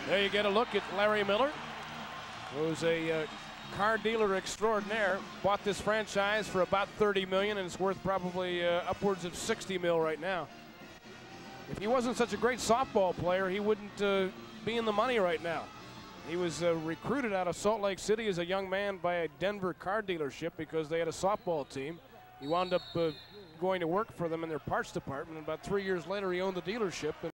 There you get a look at Larry Miller, who's a car dealer extraordinaire. Bought this franchise for about $30 million, and it's worth probably upwards of $60 million right now. If he wasn't such a great softball player, he wouldn't be in the money right now. He was recruited out of Salt Lake City as a young man by a Denver car dealership because they had a softball team. He wound up going to work for them in their parts department. About 3 years later, he owned the dealership.